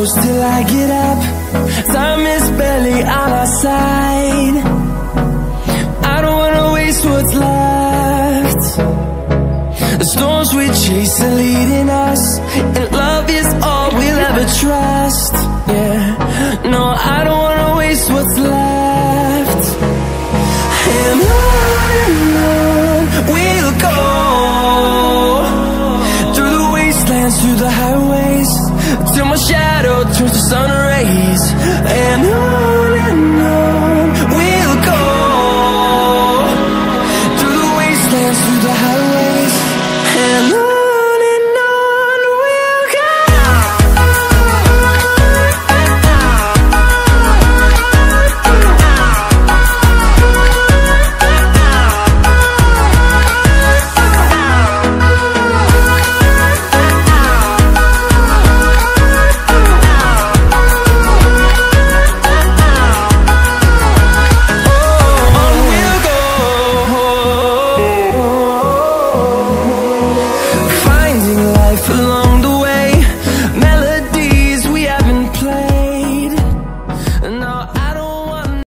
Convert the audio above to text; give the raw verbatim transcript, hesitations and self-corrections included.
close till I get up. Time is barely on our side. I don't wanna waste what's left. The storms we chase are leading us, and love is all we'll ever trust. Yeah, no, I don't wanna waste what's left. And on and on we'll go, through the wastelands, through the highways, till my shadow turns to sun rays. And on and on we'll go, through the wastelands, through the highways, and on. Along